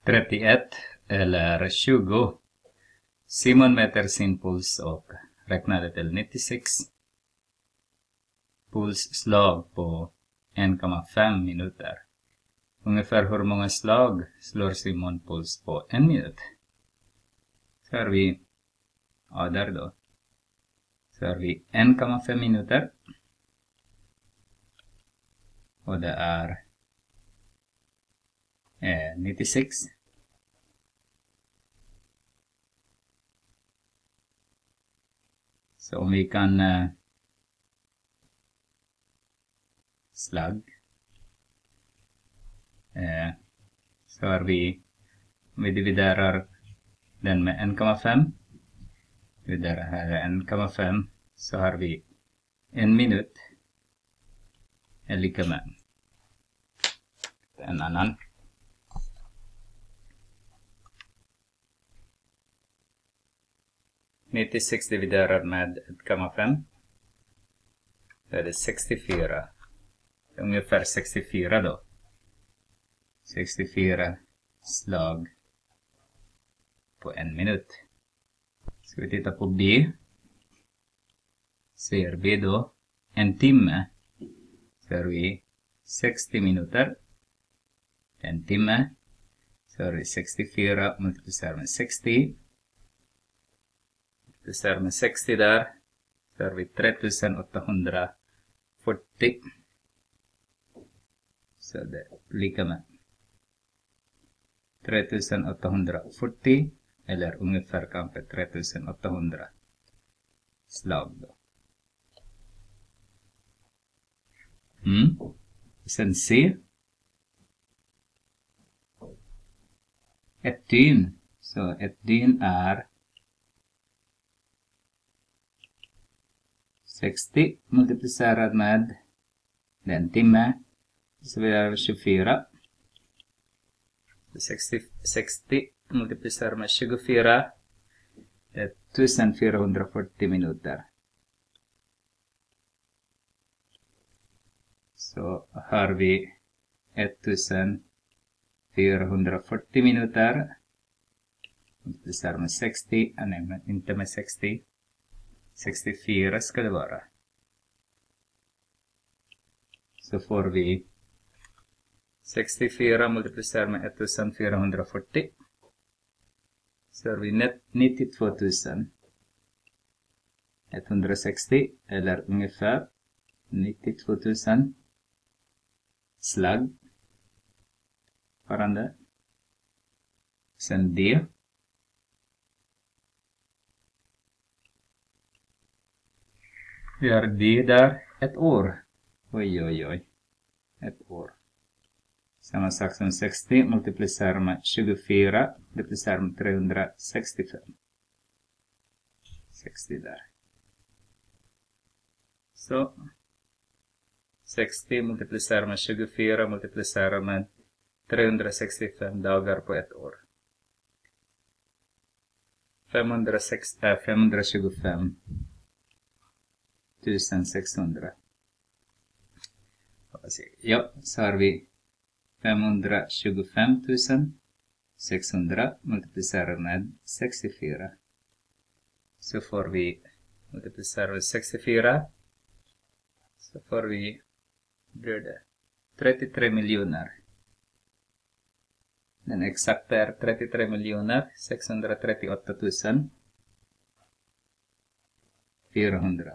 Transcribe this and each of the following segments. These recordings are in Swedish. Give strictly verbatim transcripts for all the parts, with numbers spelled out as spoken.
trettioett eller tjugo. Simon mäter sin puls och räknade till nittiosex. Pulsslag på en komma fem minuter. Ungefär hur många slag slår Simon puls på en minut? Så har vi, ja där då. Så har vi en komma fem minuter. Och det är eh, nittiosex. Så om vi kan eh, slag eh, så har vi, om vi dividerar den med en komma fem, dividerar här en komma fem, så har vi en minut är lika med en annan. nittiosex dividerat med en komma fem. Då är det sextiofyra. Ungefär sextiofyra då. sextiofyra slag på en minut. Ska vi titta på B. Ser B då en timme. Så har vi sextio minuter. En timme. Så har vi sextiofyra multiplicerat med sextio. Multiplicerat med sextio där. Så har vi tre tusen åttahundrafyrtio. Så det är lika med tre tusen åttahundrafyrtio. Eller ungefär kanske tre tusen åttahundra slag då. Mm. Sen C. Ett dygn. Så ett dygn är sextio multiplicerat med den timme. Så vi har tjugofyra. sextio, sextio multiplicerat med tjugofyra. Det är fjortonhundrafyrtio minuter. Så har vi fjortonhundrafyrtio minuter. Multiplicerat med sextio. Nej, men inte med sextio. sextiofyra ska det vara. Så får vi sextiofyra multiplicerat med fjortonhundrafyrtio. Så har vi nittiotvåtusen etthundrasextio eller ungefär nittiotvåtusen slag. Varande. Sen D. Vi har D där ett år. Oj oj oj. Ett år. Samma sak som sextio multiplicerar med tjugofyra multiplicerar med trehundrasextiofem. sextio där. Så sextio multiplicerar med tjugofyra multiplicerar med trehundrasextiofem dagar på ett år. femhundrasex, äh, femhundratjugofem tusen sexhundra. Ja, så har vi femhundratjugofem tusen sexhundra multiplicerat med sextiofyra. Så får vi multiplicera med sextiofyra. Så får vi, blir det trettiotre miljoner. Den exakta är trettiotre miljoner sexhundratrettioåtta tusen fyrahundra.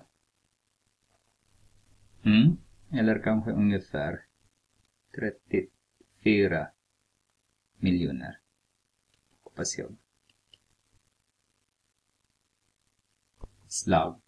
Mm. Eller kanske ungefär trettiofyra miljoner. Hoppas jag. Slag.